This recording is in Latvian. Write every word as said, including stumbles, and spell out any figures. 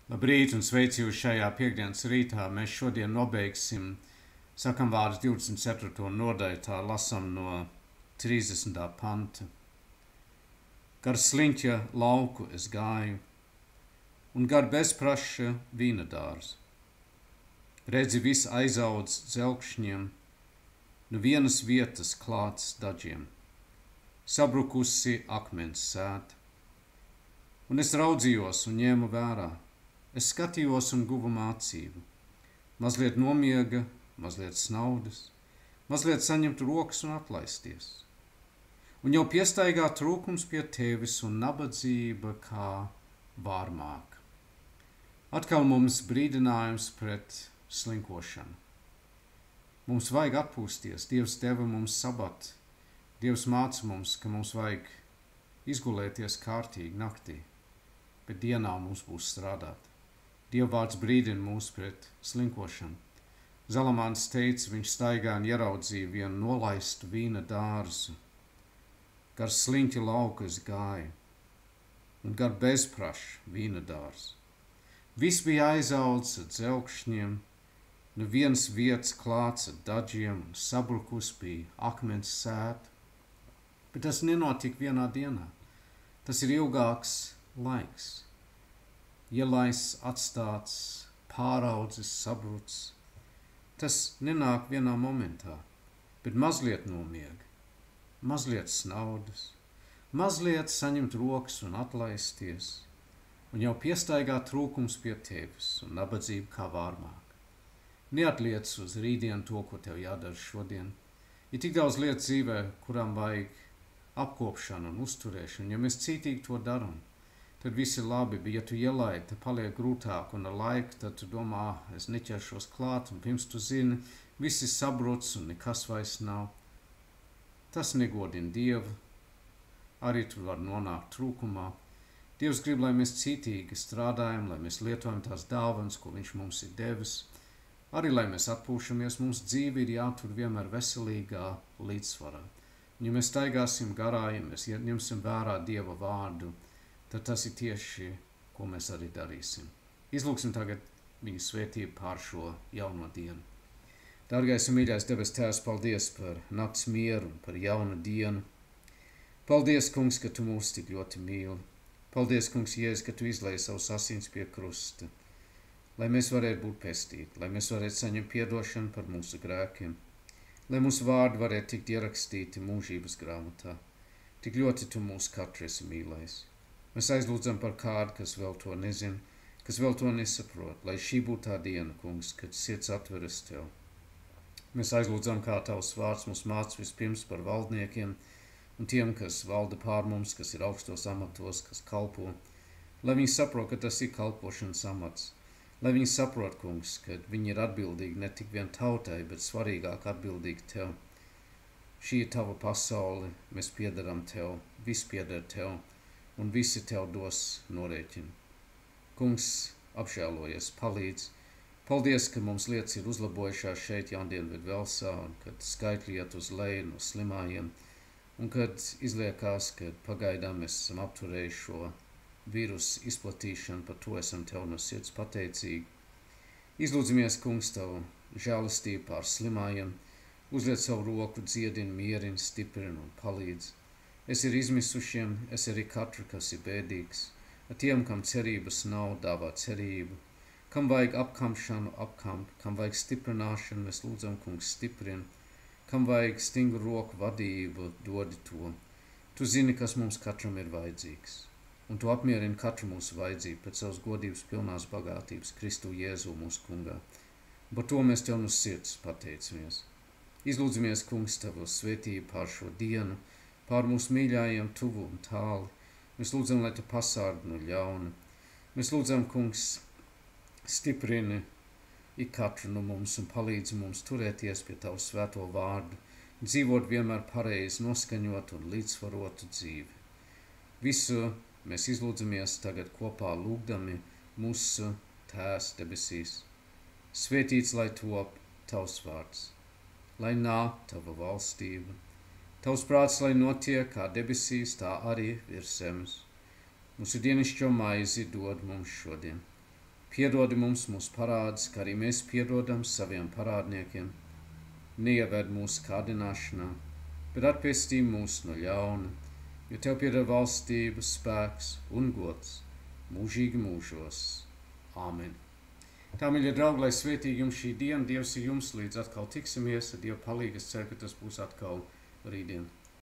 Labrīt un sveici jūs šajā piekdienas rītā. Mēs šodien nobeigsim sakam vārdus divdesmit ceturto nodaļu, tā lasam no trīsdesmitā panta. Gar sliņķa lauku es gāju, un gar bezpraša vīna dārzu. Redzi, viss aizaudz dzelkšņiem, nu vienas vietas klāts daļiem, sabrukusi akmens sēta. Un es raudzījos un ņēmu vērā. Es skatījos un guvu mācību. Mazliet nomiega, mazliet snaudas, mazliet saņemt rokas un atlaisties. Un jau piestaigā trūkums pie tevis un nabadzība kā vārmāk. Atkal mums brīdinājums pret slinkošanu. Mums vajag atpūsties. Dievs deva mums sabatu. Dievs māca mums, ka mums vajag izgulēties kārtīgi naktī, bet dienā mums būs strādāt. Dievvārds brīdina mūs pret slinkošanu. Zalamāns teica, viņš staigā un ieraudzīja vienu nolaistu vīna dārzu. Gar sliņķa lauku es gāju, un gar bezprašu vīna dārzu. Viss bija aizaudzis ar dzelkšņiem, nu viens vietas klāts ar daļiem, un sabrukus bija akmens sēta. Bet tas nenotika vienā dienā. Tas ir ilgāks laiks. Ielaists, atstāts, pāraudzis, sabrucis. Tas nenāk vienā momentā, bet mazliet nomiega, mazliet snaudas, mazliet saņemt rokas un atlaisties, un jau piestaigā trūkums pie tevis un nabadzība kā vārmāk. Neatliec uz rītdienu to, ko tev jādara šodien. Ir tik daudz lietu dzīvē, kurām vajag apkopšanu un uzturēšanu. Ja mēs cītīgi to darām, tad viss ir labi, bet ja tu ielaidi, tad paliek grūtāk, un ar laiku tad tu domā, es neķeršos klāt, un pirms tu zini, viss ir sabrucis un nekas vairs nav. Tas negodina Dievu, arī tu var nonākt trūkumā. Dievs grib, lai mēs cītīgi strādājam, lai mēs lietojam tās dāvanas, ko viņš mums ir devis, arī lai mēs atpūšamies, mums dzīve ir jātur vienmēr veselīgā līdzsvarā. Un ja mēs staigāsim garā, ja mēs ņemsim vērā Dieva vārdu, tad tas ir tieši, ko mēs arī darīsim. Izlūksim tagad viņa svētību pār šo jauno dienu. Dārgais un mīļais debes Tēvs, paldies par nakts mieru un par jaunu dienu. Paldies, Kungs, ka tu mūs tik ļoti mīli. Paldies, Kungs, Jēzus, ka tu izlēji savus asins pie krusta, lai mēs varētu būt pestīti, lai mēs varētu saņemt piedošanu par mūsu grēkiem, lai mūsu vārdi varētu tikt ierakstīti mūžības grāmatā. Tik ļoti tu mūs katru esi mīlējis. Mēs aizlūdzam par kādu, kas vēl to nezina, kas vēl to nesaprot, lai šī būtu tā diena, Kungs, kad sirds atveras tev. Mēs aizlūdzam, kā tavs vārds mums māca vispirms par valdniekiem un tiem, kas valda pār mums, kas ir augstos amatos, kas kalpo, lai viņi saprot, ka tas ir kalpošanas amats, lai viņi saprot, Kungs, ka viņi ir atbildīgi ne tik vien tautai, bet svarīgāk atbildīgi tev. Šī ir tava pasaule, mēs piederam tev, viss pieder tev, un visi tev dos norēķinu. Kungs, apžēlojies, palīdz. Paldies, ka mums lietas ir uzlabojušās šeit Jaundienvidu Velsā, un kad skaitļi iet uz leju no slimājiem, un kad izliekās, ka pagaidām mēs esam apturējuši šo vīrusu izplatīšanu, par to esam tev no sirds pateicīgi. Izlūdzamies, Kungs, tavu žēlastību pār slimājiem, uzliec savu roku, dziedini, mierini, stiprini un palīdz. Es ir izmisušiem, es arī katru, kas ir bēdīgs, ar tiem, kam cerības nav, dāvā cerību, kam vajag apkamšanu, apkamp, kam vajag stiprināšanu, mēs lūdzam, Kungs, stiprini, kam vajag stingru roku vadību, dodi to. Tu zini, kas mums katram ir vajadzīgs, un tu apmierini katru mūsu vajadzību pēc savas godības pilnās bagātības Kristu Jēzu mūsu Kungā. Par to mēs tev no sirds pateicamies. Izlūdzamies, Kungs, tavu svētību pār šo dienu, pār mūsu mīļājiem tuvu un tāli. Mēs lūdzam, lai tu pasārdi no ļauna. Mēs lūdzam, Kungs, stiprini ik katru no mums un palīdzi mums turēties pie tavu svēto vārdu, dzīvot vienmēr pareizi, noskaņot un līdzsvarotu dzīvi. Visu mēs izlūdzamies tagad kopā lūgdami mūsu Tēvs debesīs. Svētīts, lai top tavs vārds, lai nāk tava valstība. Tavs prāts, lai notiek kā debesīs, tā arī virs zemes. Mūsu dienišķo maizi dod mums šodien, Piedodi mums mūsu parādus, kā arī mēs piedodam saviem parādniekiem. Neieved mūsu kārdināšanā, bet atpestī mūs no ļauna, jo Tev pieder valstība, spēks un gods mūžīgi mūžos. Āmen. Tā, mīļie draugi, lai svētīgi jums šī diena, Dievs ir jums līdz atkal tiksimies, ar Dievu palīgu, es ceru, ka tas būs atkal rītdien.